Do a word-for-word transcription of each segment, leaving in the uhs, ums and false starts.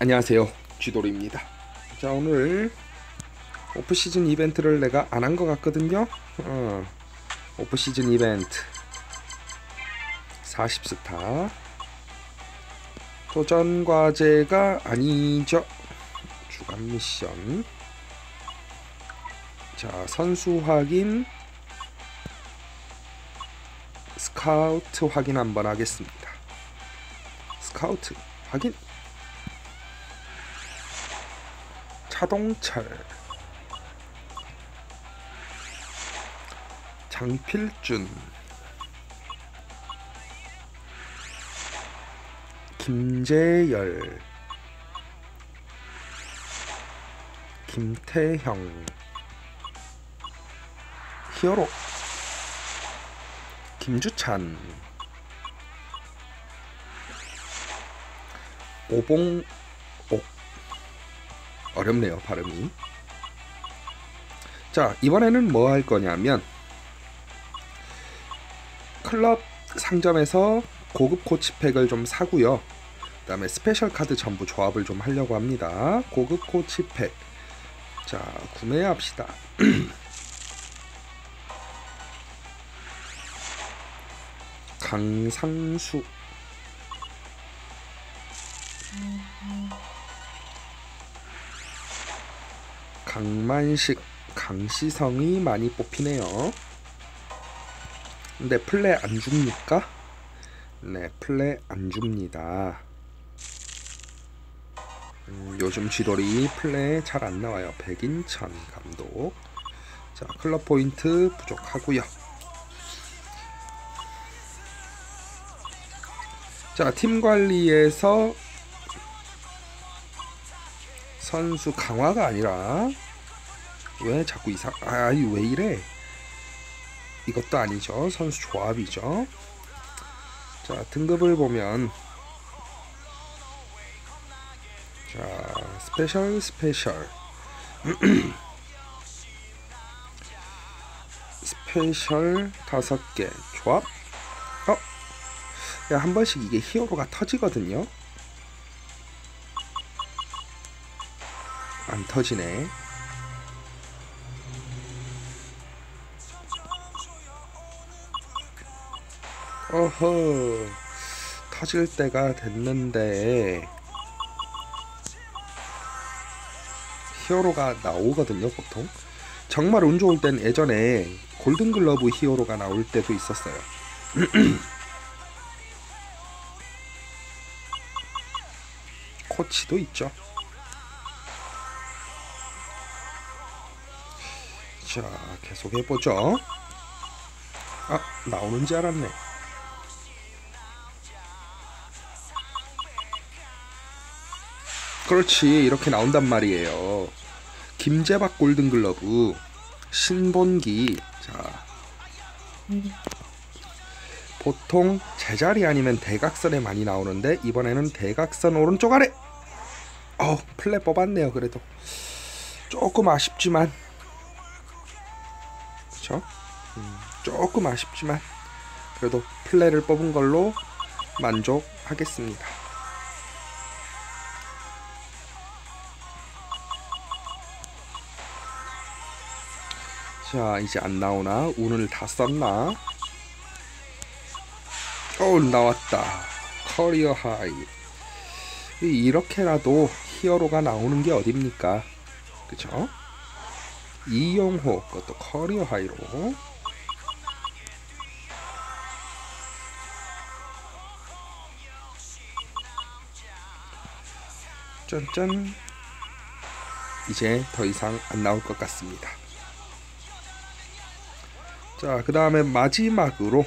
안녕하세요, 쥐돌입니다. 자, 오늘 오프시즌 이벤트를 내가 안 한 것 같거든요. 어, 오프시즌 이벤트 사십 스타 도전 과제가 아니죠. 주간 미션. 자, 선수 확인, 스카우트 확인 한번 하겠습니다. 스카우트 확인. 차동철, 장필준, 김재열, 김태형, 히어로, 김주찬, 오봉옥. 어렵네요, 발음이. 자, 이번에는 뭐 할 거냐면 클럽 상점에서 고급 코치팩을 좀 사고요. 그 다음에 스페셜 카드 전부 조합을 좀 하려고 합니다. 고급 코치팩, 자, 구매합시다. 강상수, 강만식, 강시성이 많이 뽑히네요. 근데 플레 안 줍니까? 네, 플레 안 줍니다. 음, 요즘 쥐돌이 플레 잘 안 나와요. 백인천 감독. 자, 클럽 포인트 부족하고요. 자, 팀 관리에서 선수 강화가 아니라 왜 자꾸 이상 아이 왜 이래? 이것도 아니죠. 선수 조합이죠. 자, 등급을 보면 자, 스페셜 스페셜 스페셜 다섯 개 조합. 어? 야, 한 번씩 이게 히어로가 터지거든요. 안 터지네. 어허, 터질 때가 됐는데 히어로가 나오거든요. 보통 정말 운 좋을 땐 예전에 골든글러브 히어로가 나올 때도 있었어요. 코치도 있죠. 자, 계속 해보죠. 아, 나오는 줄 알았네. 그렇지, 이렇게 나온단 말이에요. 김재박 골든글러브, 신본기. 자, 보통 제자리 아니면 대각선에 많이 나오는데 이번에는 대각선 오른쪽 아래. 어, 플레 뽑았네요. 그래도 조금 아쉽지만, 그렇죠? 음, 조금 아쉽지만 그래도 플레를 뽑은 걸로 만족하겠습니다. 자, 이제 안 나오나? 운을 다 썼나? 어, 나왔다. 커리어 하이. 이렇게라도 히어로가 나오는 게 어딥니까? 그쵸? 이용호, 그것도 커리어 하이로. 짠짠. 이제 더 이상 안 나올 것 같습니다. 자, 그 다음에 마지막으로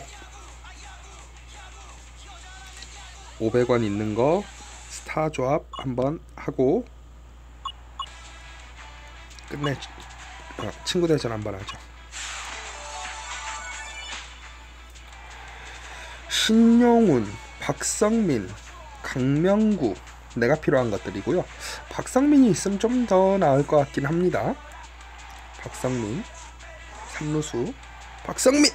오백 원 있는 거 스타 조합 한번 하고 끝내. 어, 친구 대전 한번 하죠. 신용훈, 박성민, 강명구, 내가 필요한 것들이고요. 박성민이 있으면 좀 더 나을 것 같긴 합니다. 박성민, 삼루수. 박성민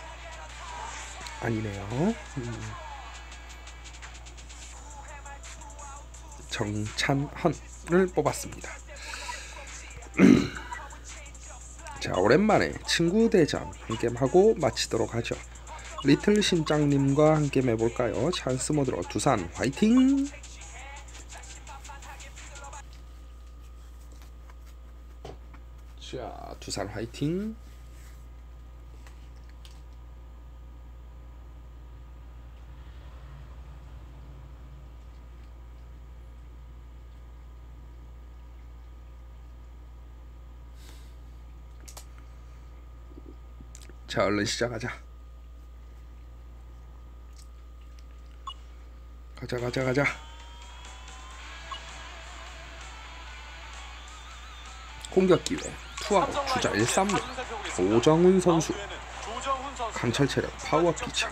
아니네요. 음. 정찬헌을 뽑았습니다. 자, 오랜만에 친구 대전 한 게임 하고 마치도록 하죠. 리틀 신짱님과 한 게임 해볼까요? 찬스 모드로 두산 화이팅! 자, 두산 화이팅! 자, 얼른 시작하자. 가자 가자 가자. 공격 기회. 투아웃 주자 일, 삼루. 오정훈 선수. 강철 체력 파워 피처.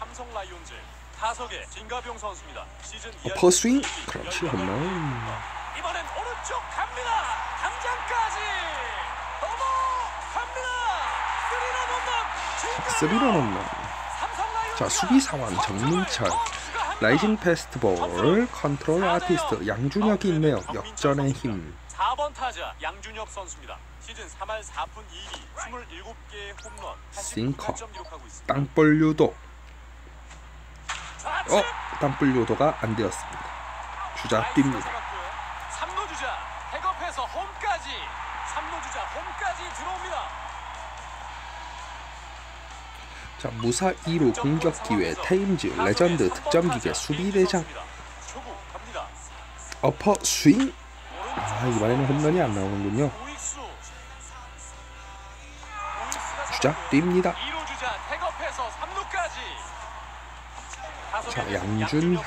어퍼 스윙. 그렇지, 홈런. 이번엔 오른쪽 갑니다. 담장까지 넘어갑니다. 스리런 홈런. 자, 수비 상황 정민철. 라이징 페스티벌 컨트롤 아티스트 양준혁이 있네요. 역전의 힘. 사 번 타자 양준혁 선수입니다. 시즌 삼 할 사 푼 이 리 이십칠 개의 홈런, 싱커. 팔십구 점 기록하고 있습니다. 땅볼 유도. 어, 땅볼 유도가 안 되었습니다. 주자 뜁니다. 삼 루 주자 백업해서 홈까지. 삼 루 주자 홈까지 들어옵니다. 자, 무사 이 루 공격 기회. 테임즈 레전드 득점 기계 수비 대장. 어퍼 스윙. 아, 이번에는 홈런이 안 나오는군요. 주자 뜁니다. 자, 양준혁.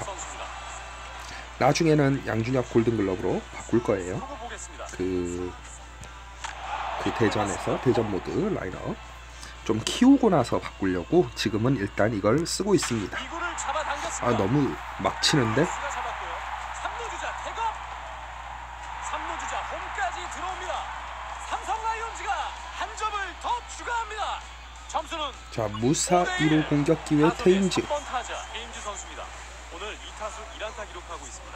나중에는 양준혁 골든글러브로 바꿀 거예요. 그, 그 대전에서 대전 모드 라인업 좀 키우고 나서 바꾸려고 지금은 일단 이걸 쓰고 있습니다. 아, 너무 막 치는데? 자, 무사 일 루 공격 기회 테임즈. 오늘 이 타수 일 안타 기록하고 있습니다.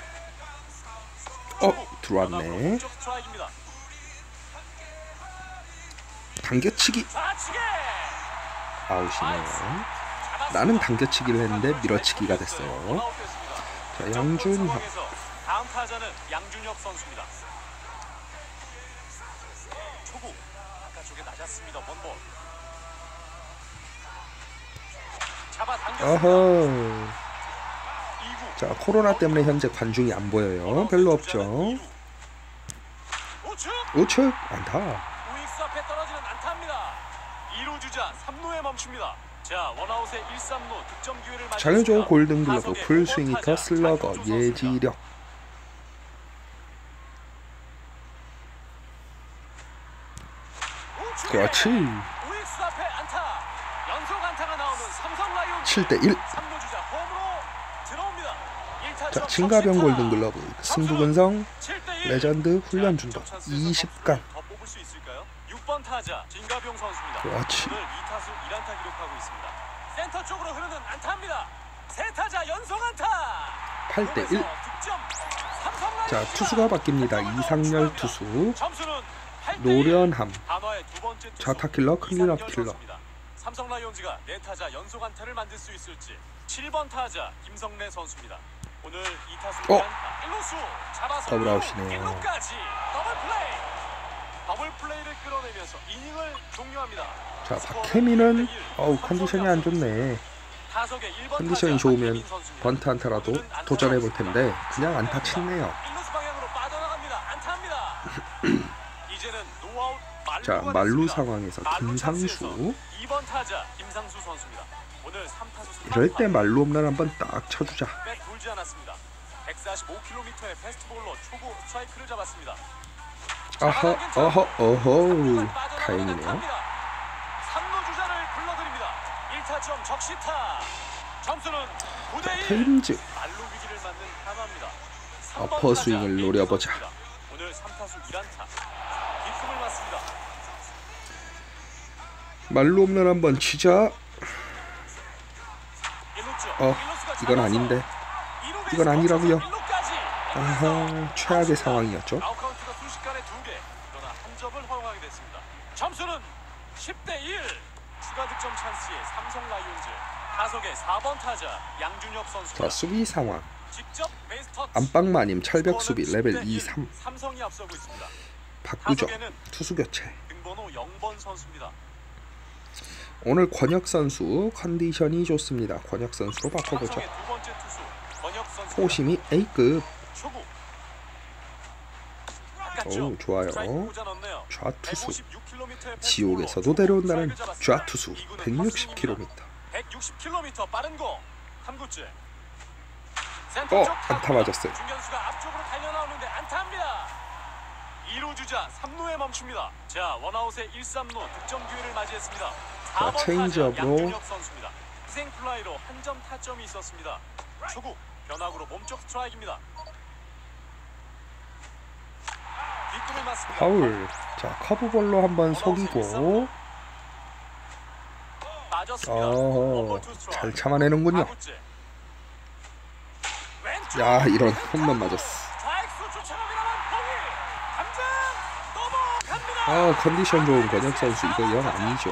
어, 들어왔네. 당겨치기. 아웃이네요. 나는 당겨치기를 했는데 밀어치기가 됐어요. 자, 양준혁. 다음 타자는 양준혁 선수입니다. 초구 바깥쪽에 낮았습니다. 원볼. 어허. 자, 코로나 때문에 현재 관중이 안 보여요. 별로 없죠. 우측 안타. 우익수 앞에 떨어지는 안타입니다. 이 루 주자 삼 루에 멈춥니다. 자, 원아웃에 일, 삼 루 득점 기회를 장효조 골든글러브 풀스윙 히터 슬러거 예지력. 그렇지. 우익수 앞에 안타. 연속 안타가 나오는 삼성 라이온즈. 칠 대 일. 삼 루 주자 홈으로 들어옵니다. 자, 진가병 골든글러브 승부근성 레전드 훈련 중독 이십 강. 더 뽑을 수 있을까요? 육 번 타자 진가병 선수입니다. 그렇지. 오늘 이 타수 일 안타 기록하고 있습니다. 센터 쪽으로 흐르는 안타입니다. 세 타자 연속 안타. 팔 대 일. 자, 투수가 바뀝니다. 이상열 투수. 노련함. 좌타킬러 클린업 킬러. 삼성 라이온즈가 네 타자 연속 안타를 만들 수 있을지. 칠 번 타자 김성래 선수입니다. 오늘 이 타수 어? 일 루수 잡아서 더블 아웃이네요. 일 루까지 더블 플레이. 더블 플레이를 끌어내면서 이닝을 종료합니다. 자, 박혜민은 어우, 컨디션이 안 좋네. 컨디션이 좋으면 번트 안타라도 도전해 볼 텐데 그냥 안타 쳤네요. 일 루수 방향으로 빠져나갑니다. 안타입니다. 이제는 노아웃 자, 말루 상황에서 김상수. 이 번 타자 김상수 선수입니다. 오늘 삼 타수 이럴 때 말루 홈런 한번 딱 쳐주자. 백 돌지 않았습니다. 백사십오 킬로미터의 패스트볼로 초구 스트라이크를 잡았습니다. 어허 어허 어허. 다행이네요. 삼 루 주자를 불러드립니다. 일 타점 적시타. 점수는 구 대 일. 테임즈. 말루 위기를 맞는 하나입니다. 어퍼 스윙을 노려보자. 오늘 삼 타수 일 안타. 기쁨을 맞습니다. 말루 홈런 한번 치자. 어, 이건 아닌데. 이건 아니라고요. 아하, 최악의 상황이었죠. 아웃 카운트가 순식간에 두 개. 그러나 한 점을 허용하게 됐습니다. 점수는 십 대 일. 추가 득점 찬스의 삼성 라이온즈. 타석의 사 번 타자 양준혁 선수. 자, 수비 상황. 직접 베이스 터치. 안방마님 찰벽 수비 레벨 이, 삼. 삼성이 앞서고 있습니다. 바꾸죠. 타석에는 투수 교체. 등번호 영 번 선수입니다. 오늘 권혁 선수 컨디션이 좋습니다. 권혁 선수로 바꿔보죠. 삼성의 두 번째 투수 권혁 선수. 호심이 A급. 초구. 오, 좋아요. 스트라이크 꽂아 넣네요. 좌투수. 백오십육 킬로미터의 지옥에서도 데려온다는 스트라이크를 잡았습니다. 좌투수 이구는 백육십 킬로미터. 백육십 킬로미터 빠른 공. 삼 구째. 어, 안타 맞았어요. 중견수가 앞쪽으로 달려 나오는데 안타입니다. 이 루 주자 삼 루에 멈춥니다. 자, 원아웃의 일, 삼 루 득점 기회를 맞이했습니다. 사 번 타자 체인지업으로. 양준혁 선수입니다. 희생 플라이로 한 점 타점이 있었습니다. 초구 변화구로 몸쪽 스트라이크입니다. 뒷꿈을 맞습니다. 파울. 자, 커브볼로 한번 속이고. 맞았습니다. 어, 원볼 투 스트라이크. 잘 참아내는군요. 사 구째. 왼쪽. 야, 이런 홈런 맞았어. 좌익수 쫓아갑니다만 공이 담장 넘어갑니다. 아, 컨디션 좋은 권혁 선수 이거 영 아니죠.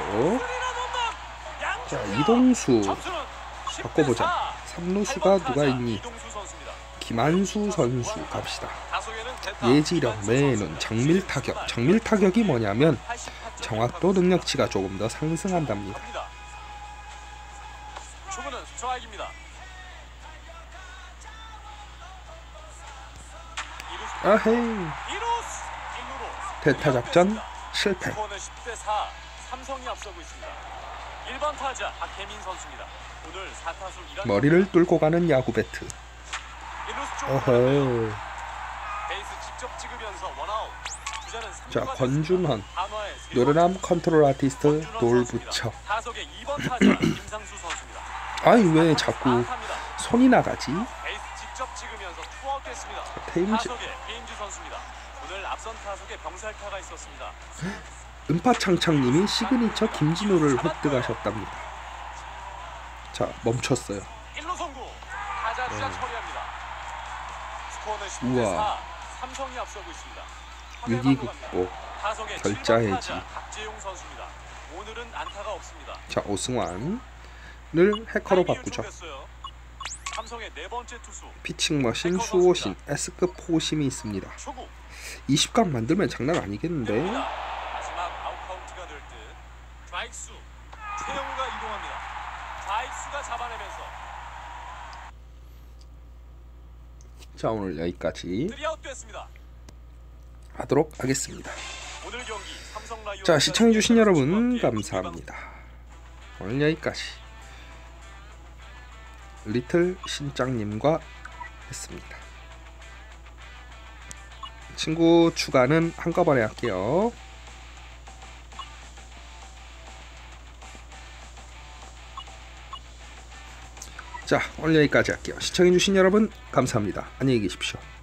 자, 이동수 바꿔보자. 삼루수가 누가 있니? 김한수 선수 갑시다. 예지력 외에는 정밀 타격. 정밀 타격이 뭐냐면 정확도 능력치가 조금 더 상승한답니다. 초구는 스트라이크입니다. 아헤이. 대타 작전 실패. 십 대 사. 삼성이 앞서고 있습니다. 일 번 타자 박혜민 선수입니다. 오늘 사 타수 일 안 머리를 뚫고 가는 야구 배트. 어허. 베이스 직접 찍으면서 원아웃. 주자는 자, 삼루가 권준헌. 한화의 세 노련함 번째 컨트롤 아티스트 권준헌 돌 선수입니다. 붙여. 타석의 이 번 타자 김상수 선수입니다. 아이, 왜 자꾸 안타입니다. 손이 나가지? 베이스 직접 찍으면서 투아웃 됐습니다. 테임즈. 타석의 베인즈 선수입니다. 오늘 앞선 타석에 병살타가 있었습니다. 음파창창님이 시그니처 김진호를 획득하셨답니다. 자, 멈췄어요. 일 루 송구. 타자 주자 처리합니다. 스코어는 십 대 우와. 사. 삼성이 앞서고 있습니다. 위기 극복. 타석의 결자 칠 번 해지. 타자 박재용 선수입니다. 오늘은 안타가 없습니다. 자, 오승환을 해커로 바꾸죠. 삼성의 네 번째 투수. 피칭 머신 수호신 S급 포심이 있습니다. 초구. 이십 강 만들면 장난 아니겠는데? 마지막 아웃 카운트가 될 듯. 좌익수 최영우가 이동합니다. 좌익수가 잡아내면서 자, 오늘 여기까지 쓰리아웃 됐습니다. 하도록 하겠습니다. 오늘 경기 삼성 라이온즈 자, 시청해주신 여러분 감사합니다. 오늘 여기까지 리틀 신짱님과 했습니다. 친구 추가는 한꺼번에 할게요. 자, 오늘 여기까지 할게요. 시청해주신 여러분 감사합니다. 안녕히 계십시오.